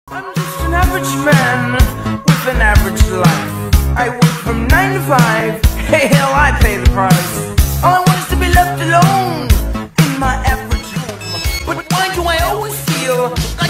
I'm just an average man with an average life. I work from 9 to 5. Hey, hell, I pay the price. All I want is to be left alone in my average home. But why do I always feel like